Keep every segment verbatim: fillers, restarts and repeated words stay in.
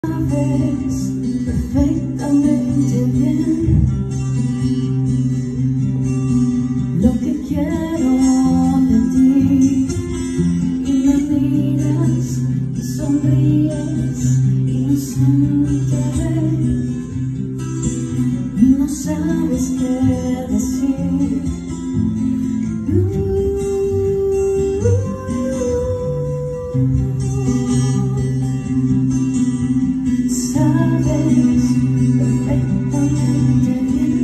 Sabes perfectamente bien lo que quiero de ti, y me miras y sonríes inocente y no sabes qué decir. Sabes perfectamente bien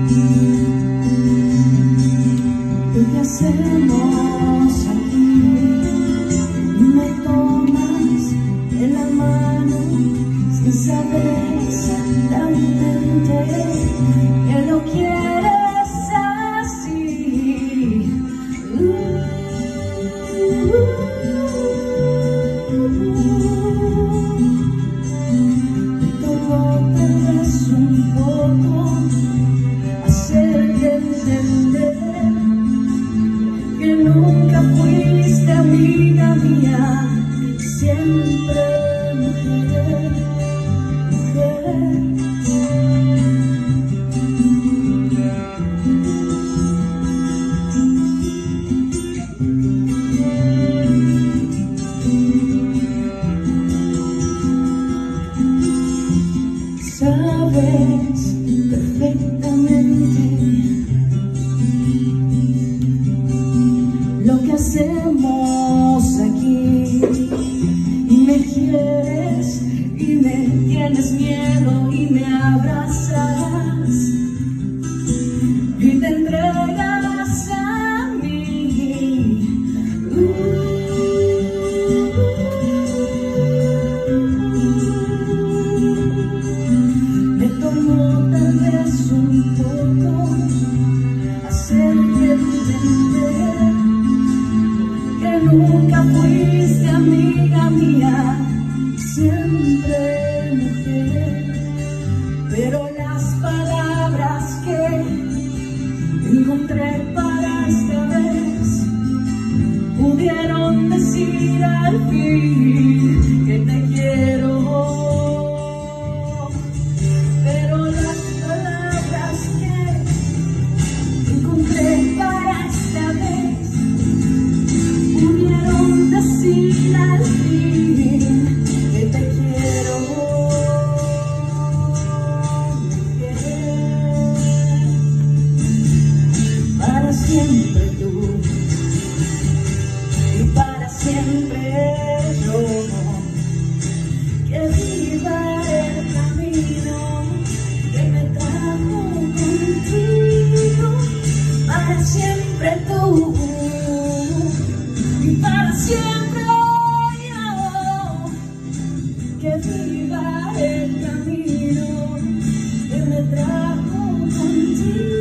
lo que hacemos aquí, y me tomas en la mano sin saber exactamente que lo quieres así. uh, uh, Que nunca fuiste amiga mía, siempre mujer, mujer. Sabes perfectamente lo que hacemos aquí, y me quieres y me tienes miedo y me abrazas y te entregas a mí. uh, me tomó tal vez un poco hacerte entender que nunca fuiste amiga mía, siempre mujer. Pero las palabras que encontré para esta vez pudieron decir al fin que te quiero. Pero las palabras que encontré para esta vez pudieron decir al fin que te quiero, mujer. Para siempre tú y para siempre yo, que viva el camino que me trajo contigo. Para siempre tú y para siempre yo, que viva el camino que me trajo contigo.